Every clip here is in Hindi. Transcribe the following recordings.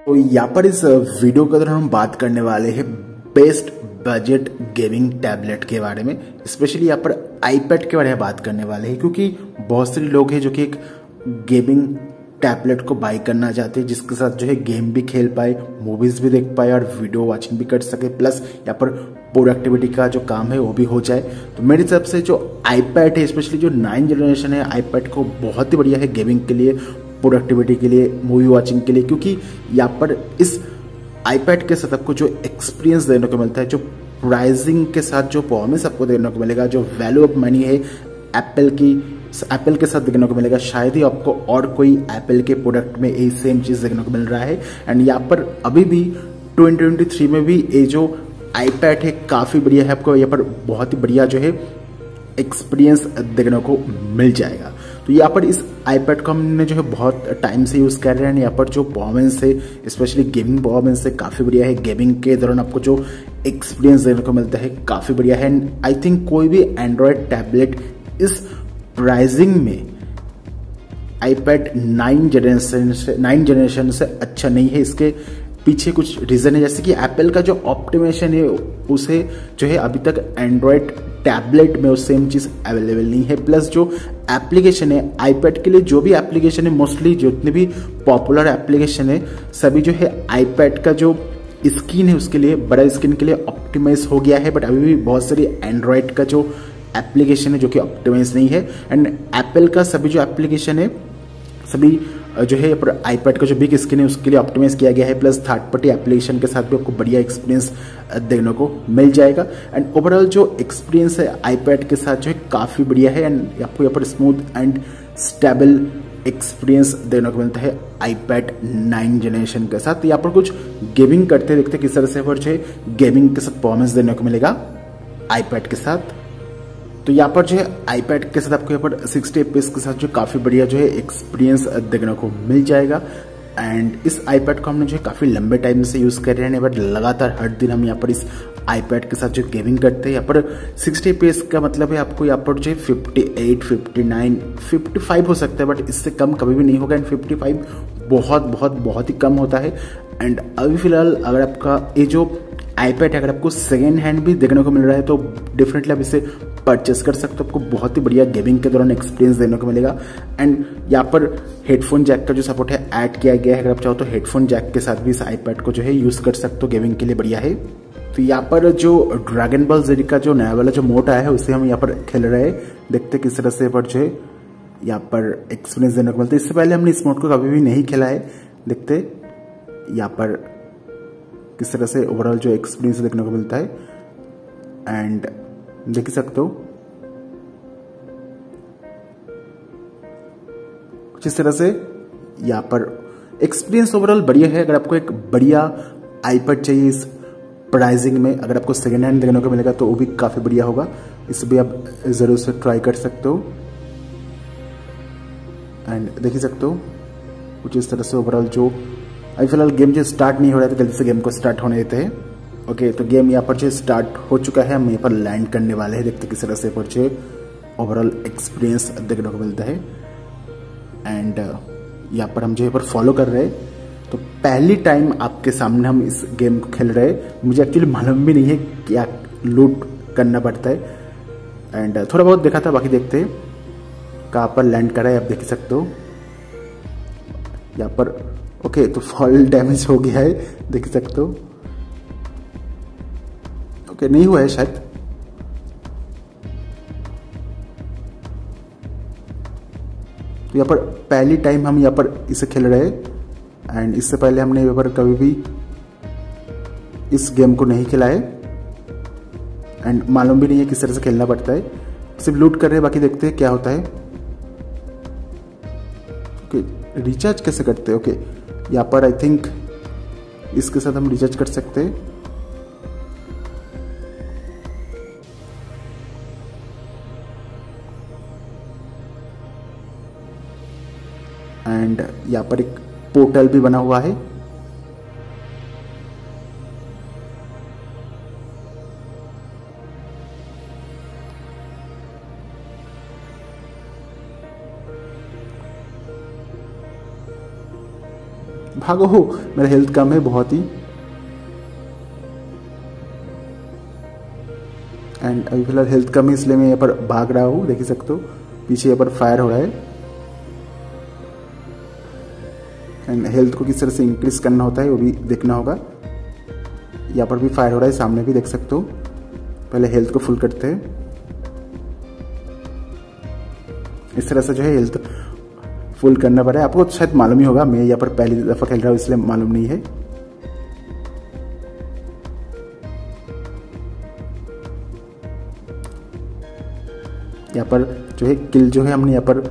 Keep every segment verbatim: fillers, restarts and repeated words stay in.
तो यहाँ पर इस वीडियो के दौरान हम बात करने वाले हैं बेस्ट बजट गेमिंग टैबलेट के बारे में। स्पेशली यहाँ पर आईपैड के बारे में बात करने वाले हैं, क्योंकि बहुत सारे लोग हैं जो कि एक गेमिंग टैबलेट को बाई करना चाहते हैं जिसके साथ जो है गेम भी खेल पाए, मूवीज भी देख पाए और वीडियो वॉचिंग भी कर सके, प्लस यहाँ पर प्रोडक्टिविटी का जो काम है वो भी हो जाए। तो मेरे हिसाब से जो आईपैड है, स्पेशली जो नाइन जनरेशन है आईपैड को, बहुत ही बढ़िया है गेमिंग के लिए, प्रोडक्टिविटी के लिए, मूवी वॉचिंग के लिए। क्योंकि यहाँ पर इस आईपैड के साथ आपको जो एक्सपीरियंस देने को मिलता है, जो प्राइसिंग के साथ जो परफॉर्मेंस आपको देने को मिलेगा, जो वैल्यू ऑफ मनी है एप्पल की एप्पल के साथ देखने को मिलेगा, शायद ही आपको और कोई एप्पल के प्रोडक्ट में ये सेम चीज देखने को मिल रहा है। एंड यहाँ पर अभी भी ट्वेंटी ट्वेंटी थ्री में भी ये जो आईपैड है काफी बढ़िया है, आपको यहाँ पर बहुत ही बढ़िया जो है एक्सपीरियंस देखने को मिल जाएगा। तो यहाँ पर इस आईपैड को हमने जो है बहुत टाइम से यूज कर रहे हैं। यहाँ पर जो परफॉर्मेंस है, स्पेशली गेमिंग परफॉर्मेंस है, काफी बढ़िया है। गेमिंग के दौरान आपको जो एक्सपीरियंस देखने को मिलता है काफी बढ़िया है। एंड आई थिंक कोई भी एंड्रॉयड टैबलेट इस प्राइसिंग में आईपैड नाइन जनरेशन से नाइन जनरेशन से अच्छा नहीं है। इसके पीछे कुछ रीजन है, जैसे कि एप्पल का जो ऑप्टिमेशन है उसे जो है अभी तक एंड्रॉयड टैबलेट में वो सेम चीज अवेलेबल नहीं है। प्लस जो एप्लीकेशन है आईपैड के लिए, जो भी एप्लीकेशन है, मोस्टली जितने भी पॉपुलर एप्लीकेशन है सभी जो है आईपैड का जो स्क्रीन है उसके लिए, बड़ा स्क्रीन के लिए ऑप्टिमाइज हो गया है। बट अभी भी बहुत सारी एंड्रॉयड का जो एप्लीकेशन है जो कि ऑप्टिमाइज नहीं है। एंड एप्पल का सभी जो एप्लीकेशन है सभी जो है पर आईपैड का जो बिग स्क्रीन है उसके लिए ऑप्टिमाइज किया गया है। प्लस थर्ड पार्टी एप्लीकेशन के साथ भी आपको बढ़िया एक्सपीरियंस देखने को मिल जाएगा। एंड ओवरऑल जो एक्सपीरियंस है आईपैड के साथ जो है काफी बढ़िया है। एंड आपको यहाँ पर स्मूथ एंड स्टेबल एक्सपीरियंस देखने को मिलता है आईपैड नाइन जनरेशन के साथ। यहाँ पर कुछ गेमिंग करते देखते किस तरह से पर जो है गेमिंग के साथ परफॉर्मेंस देने को मिलेगा आईपैड के साथ। तो यहाँ पर जो है आईपैड के साथ आपको यहाँ पर सिक्सटी एफपीएस के साथ जो काफी बढ़िया जो है एक्सपीरियंस देखने को मिल जाएगा। एंड इस आईपैड को हमने जो है काफी लंबे टाइम से यूज कर रहे हैं, बट लगातार हर दिन हम यहाँ पर इस आईपैड के साथ जो गेमिंग करते हैं। यहाँ पर सिक्सटी एफपीएस का मतलब है आपको यहाँ पर जो है fifty eight, fifty nine, fifty five हो सकता है, बट इससे कम कभी भी नहीं होगा। एंड फिफ्टी फाइव बहुत बहुत बहुत ही कम होता है। एंड अभी फिलहाल अगर आपका ये जो आईपैड है अगर आपको सेकेंड हैंड भी देखने को मिल रहा है तो डेफिनेटली आप इसे परचेस कर सकते हो, आपको बहुत ही बढ़िया गेमिंग के दौरान एक्सपीरियंस देने को मिलेगा। एंड यहाँ पर हेडफोन जैक का जो सपोर्ट है ऐड किया गया है, अगर आप चाहो तो हेडफोन जैक के साथ भी इस आईपैड को जो है यूज कर सकते हो, गेमिंग के लिए बढ़िया है। तो यहाँ पर जो ड्रैगन बॉल जेडी का जो नया वाला जो मोड आया है उसे हम यहाँ पर खेल रहे हैं, देखते किस तरह से पर जो है यहाँ पर एक्सपीरियंस देने को मिलता है। इससे पहले हमने इस मोड को कभी भी नहीं खेला है, देखते यहाँ पर किस तरह से ओवरऑल जो एक्सपीरियंस देखने को मिलता है। एंड देख सकते हो जिस तरह से यहाँ पर एक्सपीरियंस ओवरऑल बढ़िया है। अगर आपको एक बढ़िया आईपैड चाहिए इस प्राइसिंग में, अगर आपको सेकेंड हैंड देखने को मिलेगा तो वो भी काफी बढ़िया होगा, इसे भी आप जरूर से ट्राई कर सकते हो। एंड देख सकते हो कुछ इस तरह से ओवरऑल जो अभी फिलहाल गेम जो स्टार्ट नहीं हो रहा है तो जल्दी से गेम को स्टार्ट होने देते हैं। ओके, तो गेम यहाँ पर जो स्टार्ट हो चुका है, हम यहाँ पर लैंड करने वाले हैं, देखते किस तरह से पर जो ओवरऑल एक्सपीरियंस देखने को मिलता है। एंड यहाँ पर हम जो यहाँ पर फॉलो कर रहे हैं, तो पहली टाइम आपके सामने हम इस गेम को खेल रहे हैं। मुझे एक्चुअली मालूम भी नहीं है क्या लूट करना पड़ता है। एंड थोड़ा बहुत देखा था, बाकी देखते हैं कहाँ पर लैंड करा है, आप देख सकते हो यहाँ पर। ओके, तो फॉल डैमेज हो गया है, देख सकते हो। ओके, नहीं हुआ है शायद। तो यहाँ पर पहली टाइम हम यहाँ पर इसे खेल रहे हैं। एंड इससे पहले हमने यहाँ पर कभी भी इस गेम को नहीं खेला है। एंड मालूम भी नहीं है किस तरह से खेलना पड़ता है, सिर्फ लूट कर रहे हैं, बाकी देखते हैं क्या होता है। ओके, रिचार्ज कैसे करते हैं? ओके, यहाँ पर आई थिंक इसके साथ हम रिचार्ज कर सकते हैं। एंड यहाँ पर एक पोर्टल भी बना हुआ है। भागो हो, मेरा हेल्थ कम है बहुत ही। एंड अभी फिलहाल हेल्थ कम है इसलिए मैं यहाँ पर भाग रहा हूँ, देख ही सकते हो पीछे यहाँ पर फायर हो रहा है। एंड हेल्थ को किस तरह से इंक्रीज करना होता है वो भी देखना होगा। यहाँ पर भी फायर हो रहा है, सामने भी देख सकते हो। पहले हेल्थ को फुल करते हैं, इस तरह से जो है हेल्थ फुल करना पड़ा है। आपको शायद मालूम ही होगा, मैं यहाँ पर पहली दफा खेल रहा हूँ इसलिए मालूम नहीं है। यहाँ पर जो है किल जो है हमने यहाँ पर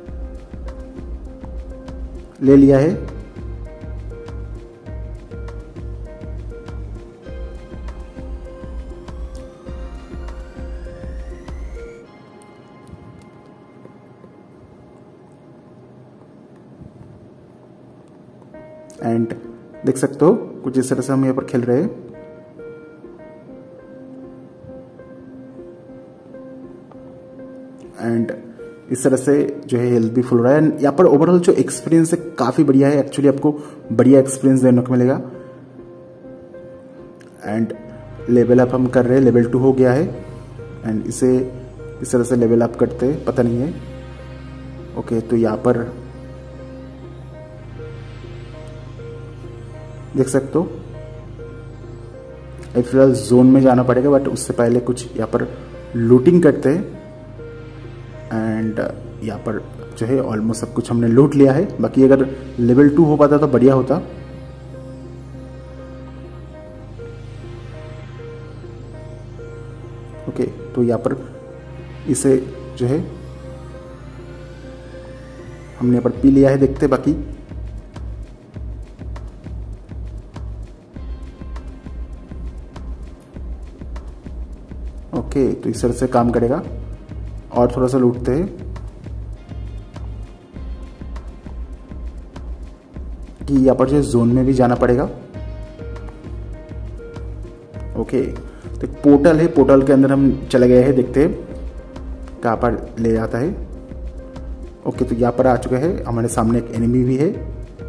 ले लिया है। एंड देख सकते हो कुछ इस तरह से हम यहाँ पर खेल रहे हैं। एंड इस तरह से जो है हेल्थ भी फुल रहा है। एंड यहाँ पर ओवरऑल जो एक्सपीरियंस है काफी बढ़िया है, एक्चुअली आपको बढ़िया एक्सपीरियंस देने को मिलेगा। एंड लेवल अप हम कर रहे हैं, लेवल टू हो गया है। एंड इसे इस तरह से लेवल अप करते हैं, पता नहीं है। ओके, तो यहाँ पर देख सकते हो फिलहाल जोन में जाना पड़ेगा, बट उससे पहले कुछ यहाँ पर लूटिंग करते हैं। एंड यहाँ पर जो है ऑलमोस्ट सब कुछ हमने लूट लिया है। बाकी अगर लेवल टू हो पाता तो बढ़िया होता। ओके, तो यहाँ पर इसे जो है हमने यहाँ पर पी लिया है, देखते बाकी। ओके, तो इस तरह से काम करेगा। और थोड़ा सा लूटते हैं कि यहाँ पर जो जोन में भी जाना पड़ेगा। ओके, तो एक पोर्टल है, पोर्टल के अंदर हम चले गए हैं, देखते हैं कहाँ पर ले जाता है। ओके, तो यहाँ पर आ चुके हैं, हमारे सामने एक एनिमी भी है।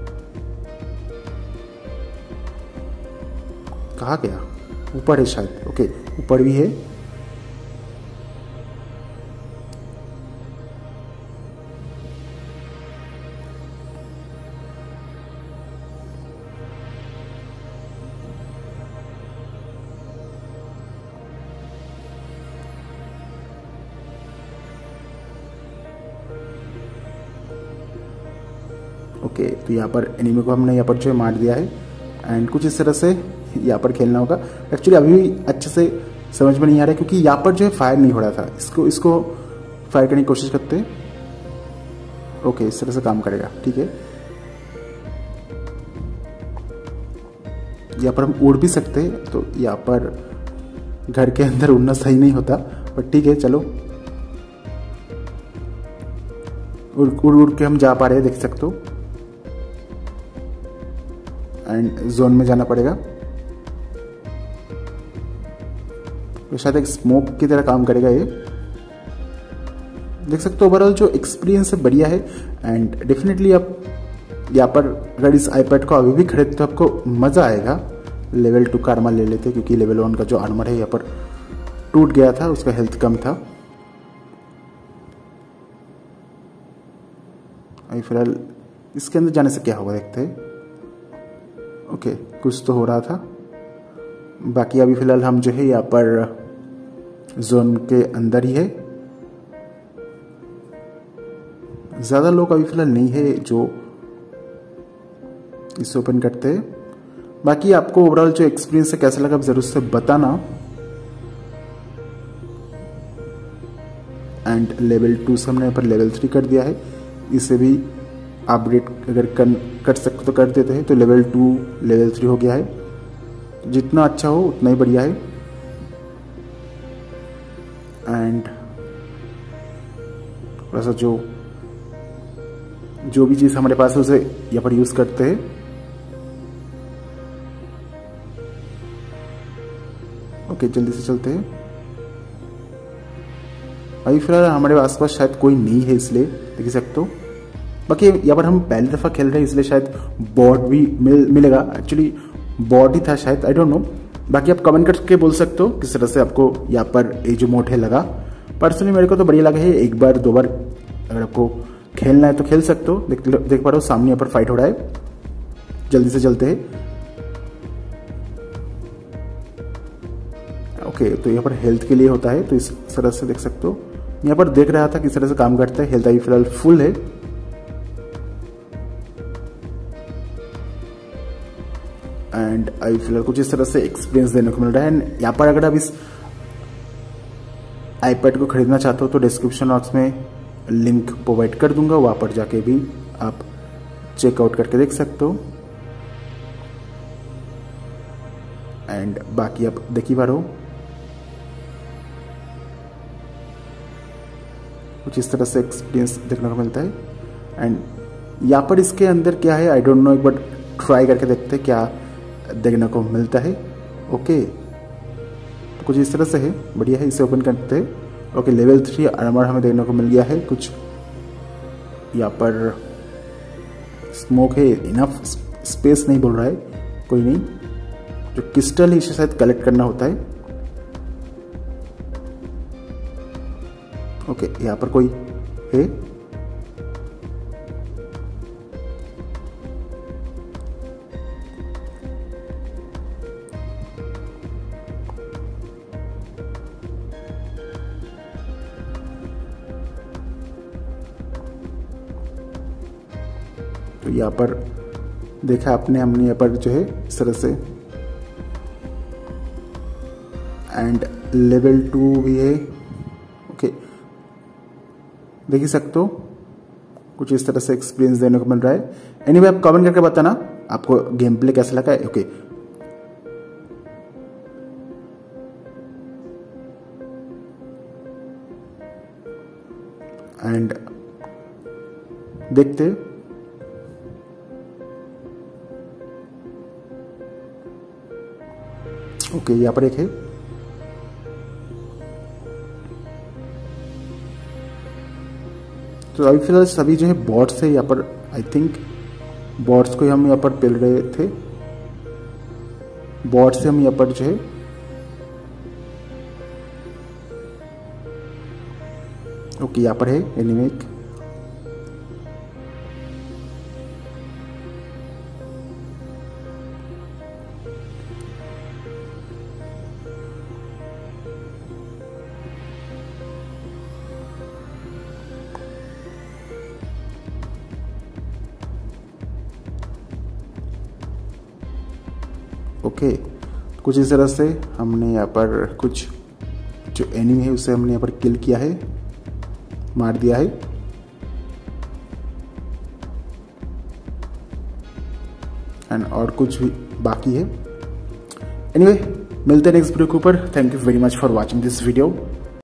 कहाँ गया? ऊपर है शायद। ओके, ऊपर भी है। ओके, तो यहाँ पर एनिमी को हमने यहाँ पर जो है मार दिया है। एंड कुछ इस तरह से यहाँ पर खेलना होगा। एक्चुअली अभी भी अच्छे से समझ में नहीं आ रहा है क्योंकि यहाँ पर जो है फायर नहीं हो रहा था। इसको इसको फायर करने की कोशिश करते हैं। ओके, इस तरह से काम करेगा, ठीक है। यहाँ पर हम उड़ भी सकते हैं, तो यहाँ पर घर के अंदर उड़ना सही नहीं होता, पर ठीक है चलो। उड़ उड़ उड़ के हम जा पा रहे हैं, देख सकते हो। एंड जोन में जाना पड़ेगा, तो शायद एक स्मोक की तरह काम करेगा ये, देख सकते हो। ओवरऑल जो एक्सपीरियंस है बढ़िया है। एंड डेफिनेटली आप यहाँ पर अगर इस आईपैड को अभी भी खरीदते तो आपको मजा आएगा। लेवल टू का आर्मर ले लेते क्योंकि लेवल वन का जो आर्मर है यहाँ पर टूट गया था, उसका हेल्थ कम था। अभी फिलहाल इसके अंदर जाने से क्या होगा देखते हैं। ओके, कुछ तो हो रहा था। बाकी अभी फिलहाल हम जो है यहाँ पर जोन के अंदर ही है। ज्यादा लोग अभी फिलहाल नहीं है जो इसे ओपन करते हैं। बाकी आपको ओवरऑल जो एक्सपीरियंस है कैसा लगा आप जरूर से बताना। एंड लेवल टू से हमने यहाँ पर लेवल थ्री कर दिया है। इसे भी अपडेट अगर कर, कर सकते तो कर देते हैं, तो लेवल टू लेवल थ्री हो गया है। जितना अच्छा हो उतना ही बढ़िया है। एंड थोड़ा सा जो जो भी चीज हमारे पास है उसे यहाँ पर यूज करते हैं। ओके, जल्दी से चलते हैं। अभी फिलहाल हमारे आसपास शायद कोई नहीं है, इसलिए देख सकते हो। बाकी यहाँ पर हम पहली दफ़ा खेल रहे हैं इसलिए शायद बॉट भी मिल मिलेगा। एक्चुअली बॉट ही था शायद, आई डोंट नो। बाकी आप कमेंट करके बोल सकते हो किस तरह से आपको यहाँ पर ये जो मोड है लगा। पर्सनली मेरे को तो बढ़िया लगा है। एक बार दो बार अगर आपको खेलना है तो खेल सकते हो। देख देख पा रहे हो सामने यहाँ पर फाइट हो रहा है, जल्दी से चलते हैं। ओके तो यहाँ पर हेल्थ के लिए होता है, तो इस तरह से देख सकते हो। यहाँ पर देख रहा था किस तरह से काम करता है। हेल्थ अभी फिलहाल फुल है। एंड अभी फिलहाल कुछ इस तरह से एक्सपीरियंस देने को मिल रहा है। एंड यहाँ पर अगर आप इस आईपैड को खरीदना चाहते हो तो डिस्क्रिप्शन बॉक्स में लिंक प्रोवाइड कर दूंगा, वहाँ पर जाके भी आप चेकआउट करके देख सकते हो। एंड बाकी आप देख ही पा रहे हो कुछ इस तरह से एक्सपीरियंस देखने को मिलता है। एंड यहाँ पर इसके अंदर क्या है आई डोंट नो, एक बार ट्राई करके देखते हैं क्या देखने को मिलता है। ओके तो कुछ इस तरह से है, बढ़िया है। इसे ओपन करते हैं। ओके लेवल थ्री आर्मर हमें देखने को मिल गया है। कुछ यहाँ पर स्मोक है, इनफ स्पेस नहीं बोल रहा है, कोई नहीं। जो क्रिस्टल है इसे शायद कलेक्ट करना होता है। ओके यहाँ पर कोई है। तो यहाँ पर देखा आपने, हमने यहाँ पर जो है इस तरह से। एंड लेवल टू भी है। ओके देख ही सकते हो कुछ इस तरह से एक्सपीरियंस देने को मिल रहा है। एनीवे आप कमेंट करके बताना आपको गेम प्ले कैसा लगा है। ओके एंड देखते ओके यहाँ पर एक है। तो अभी फिलहाल सभी जो है बॉट्स है यहाँ पर। आई थिंक बॉट्स को हम यहाँ पर पेल रहे थे। बॉट से हम यहाँ पर जो है ओके यहाँ पर है एनिमेक। ओके कुछ इस तरह से हमने यहाँ पर कुछ जो एनिमी है उसे हमने यहाँ पर किल किया है, मार दिया है। एंड और कुछ भी बाकी है। एनीवे मिलते हैं नेक्स्ट वीडियो के ऊपर। Thank you very much for watching this video.